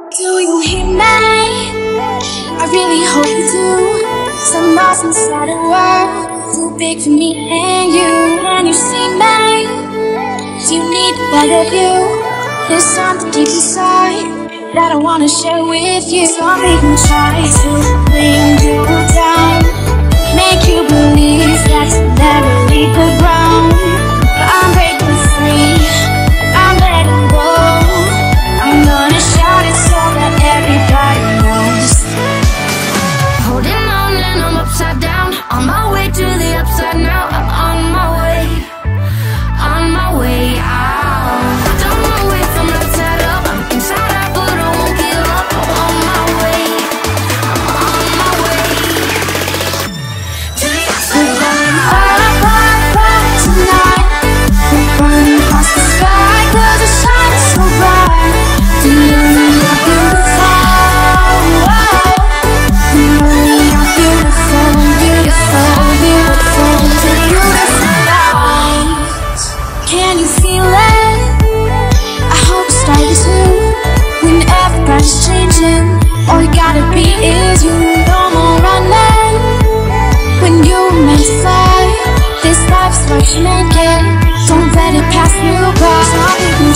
Do you hear me? I really hope you do. Some lost inside a world too big for me and you. Can you see me? Do you need the better view? There's something deep inside that I wanna share with you. Some people try to bring you down, make you believe that you'll never leave the ground. But I'm breaking free, I'm letting go. I'm gonna shout it so that everybody knows. Holding on and I'm upside down, on my way to the upside now. I'm on my way out. Don't wanna wait from the side up, I'm inside out but I won't give up. I'm on my way to the upside down. We're going tonight, we're burning across the sky, 'cause it shines so bright. Do you know you're beautiful? You know you're beautiful, beautiful, beautiful. It's a beautiful light. Can you feel it? I hope it's starting to. When everybody's changing, all you gotta be is you. No more running when you meant to fly. This life's what you make it. Don't let it pass you by.